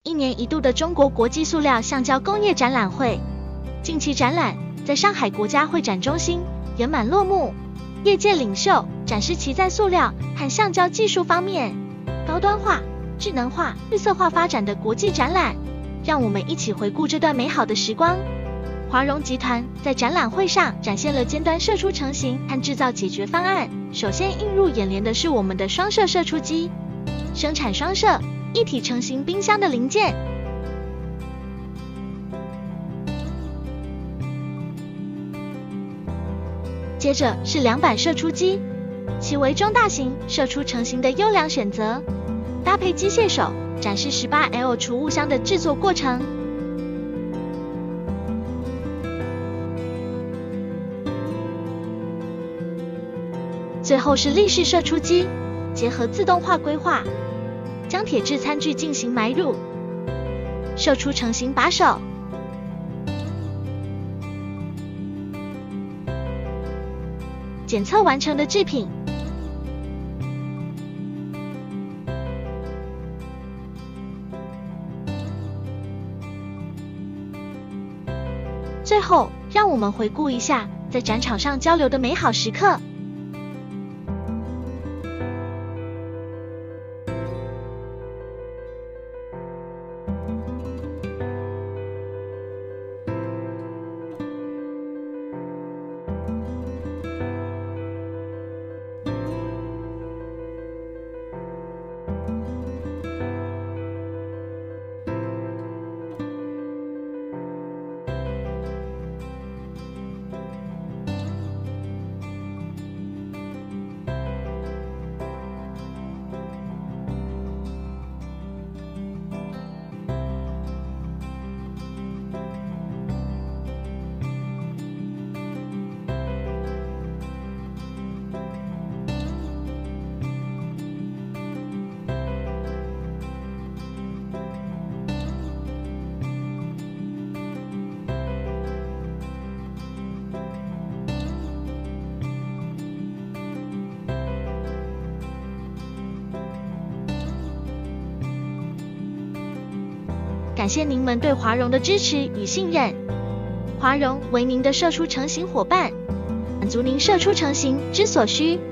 1年一度的中国国际塑料橡胶工业展览会。近期展览在上海国家会展中心圆满落幕，业界领袖展示其在塑料和橡胶技术方面高端化、智能化、绿色化发展的国际展览。让我们一起回顾这段美好的时光。华荣集团在展览会上展现了尖端射出成型和制造解决方案。首先映入眼帘的是我们的双射射出机，生产双射一体成型冰箱的零件。接着是2板射出机，其为中大型射出成型的优良选择，搭配机械手展示 18L 储物箱的制作过程。最后是立式射出机，结合自动化规划，将铁质餐具进行埋入，射出成型把手。检测完成的制品。最后，让我们回顾一下在展场上交流的美好时刻。感谢您们对华荣的支持与信任。华荣为您的射出成型伙伴，满足您射出成型之所需。